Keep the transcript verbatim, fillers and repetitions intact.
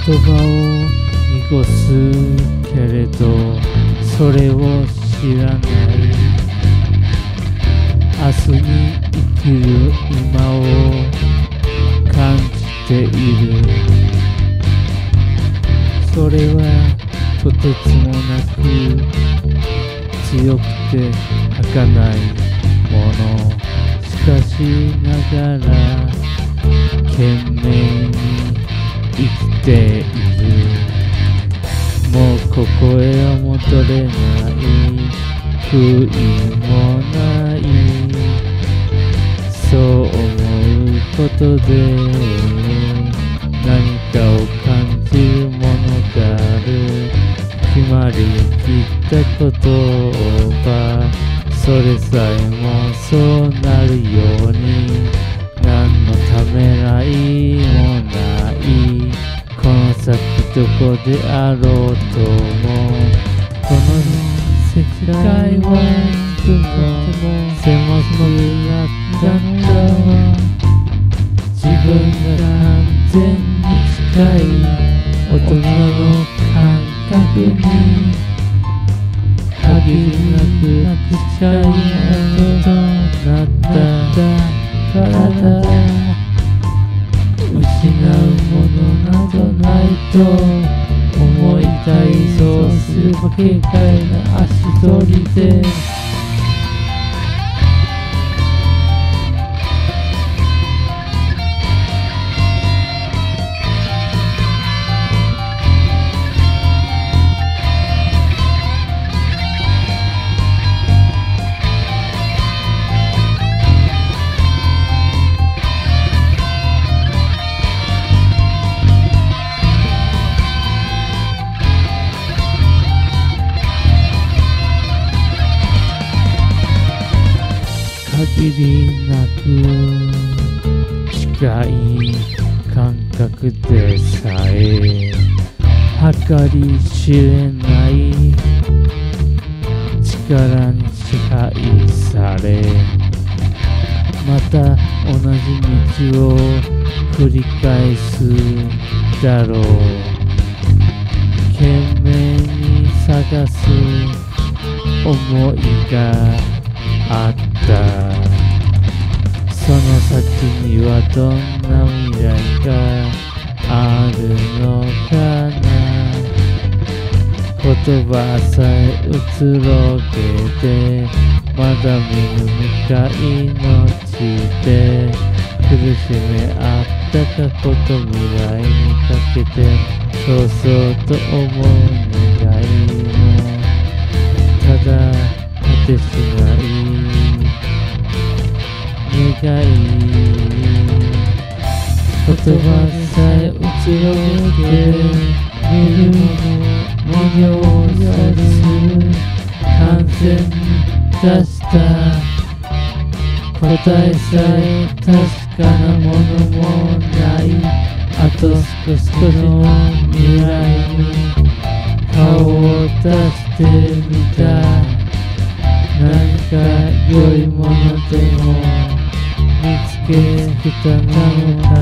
言葉を濁すけれどそれを知らない。明日に生きる今を感じている。それはとてつもなく強くて儚いもの。しかしながら懸命に生きている。もうここへは戻れない。悔いもない。そう思うことで何かを感じるものがある。決まりきった言葉、それさえもそうなるように何のためらいもない。この先どこであろうともこの世界はとても狭くなったのだ。自分が完全に近い大人の感覚に限りなくなくちゃいないとなったからだ。失うものなどないと思いたい。そうすれば軽快な足取りで限りなく近い感覚でさえ計り知れない力に支配され、また同じ道を繰り返すだろう。懸命に探す思いがあった。その先にはどんな未来があるのかな。言葉さえ移ろげてまだ見ぬ未開の地で苦しめあった過去と未来にかけてそうそうと思う願いもただ果てしない願い。言葉さえ移ろげて見るもの模様さえする完全に出した答えさえ確かなものもない。あと少しの未来に顔を出してみた。何か良いものでも見つけたのか